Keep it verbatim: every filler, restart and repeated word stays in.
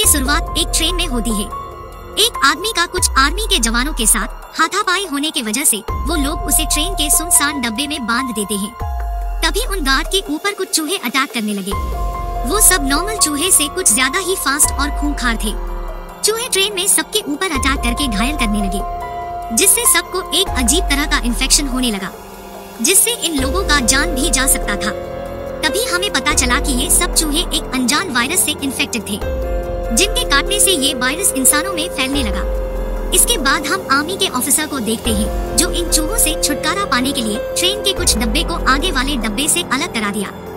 की शुरुआत एक ट्रेन में होती है। एक आदमी का कुछ आर्मी के जवानों के साथ हाथापाई होने की वजह से वो लोग उसे ट्रेन के सुनसान डब्बे में बांध देते हैं। तभी उन गार्ड के ऊपर कुछ चूहे अटैक करने लगे। वो सब नॉर्मल चूहे से कुछ ज्यादा ही फास्ट और खूंखार थे। चूहे ट्रेन में सबके ऊपर अटैक करके घायल करने लगे, जिससे सबको एक अजीब तरह का इन्फेक्शन होने लगा, जिससे इन लोगों का जान भी जा सकता था। तभी हमें पता चला कि ये सब चूहे एक अनजान वायरस से इन्फेक्टेड थे, जिनके काटने से ये वायरस इंसानों में फैलने लगा। इसके बाद हम आर्मी के ऑफिसर को देखते हैं, जो इन चूहों से छुटकारा पाने के लिए ट्रेन के कुछ डब्बे को आगे वाले डब्बे से अलग करा दिया।